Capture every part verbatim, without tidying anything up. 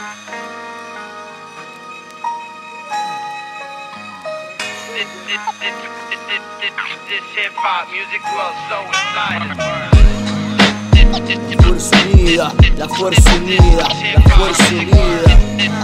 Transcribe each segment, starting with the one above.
Fuerza unida, la fuerza unida, la fuerza unida.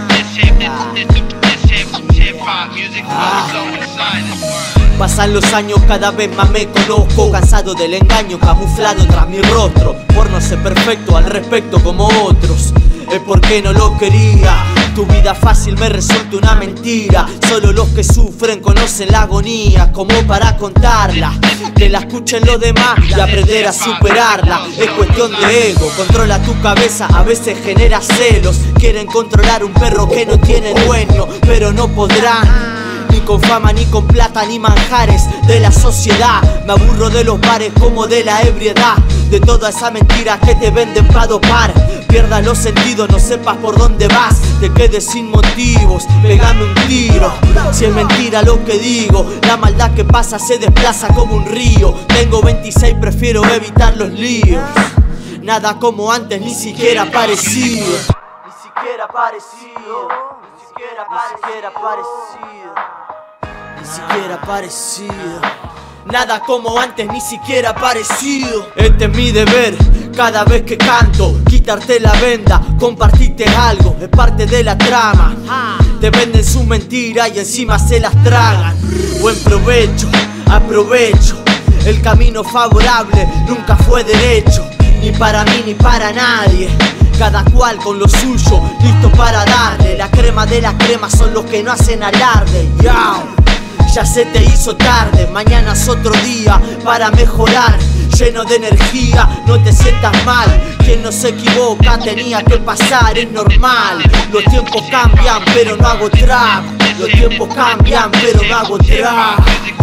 Ah. Pasan los años, cada vez más me conozco, cansado del engaño camuflado tras mi rostro. Por no ser perfecto al respecto como otros, es porque no lo quería. Tu vida fácil me resulta una mentira. Solo los que sufren conocen la agonía como para contarla. Que la escuchen los demás y aprender a superarla. Es cuestión de ego, controla tu cabeza, a veces genera celos. Quieren controlar un perro que no tiene dueño, pero no podrán. Ni con fama, ni con plata, ni manjares de la sociedad. Me aburro de los bares como de la ebriedad, de toda esa mentira que te venden pa' dopar. Pierdas los sentidos, no sepas por dónde vas, te quedes sin motivos, pegame un tiro. Si es mentira lo que digo, la maldad que pasa se desplaza como un río. Tengo veintiséis, prefiero evitar los líos. Nada como antes, ni siquiera parecido. Ni siquiera parecido. Ni siquiera parecido. Ni siquiera parecido. Nada como antes, ni siquiera parecido. Este es mi deber, cada vez que canto, quitarte la venda, compartirte algo, es parte de la trama. Te venden su mentira y encima se las tragan. Buen provecho, aprovecho. El camino favorable nunca fue derecho, ni para mí ni para nadie. Cada cual con lo suyo, listo para darle. La crema de la crema son los que no hacen alarde. Yao. Ya se te hizo tarde, mañana es otro día para mejorar. Lleno de energía, no te sientas mal. Quien no se equivoca tenía que pasar, es normal. Los tiempos cambian, pero no hago trap. Los tiempos cambian, pero no hago trap.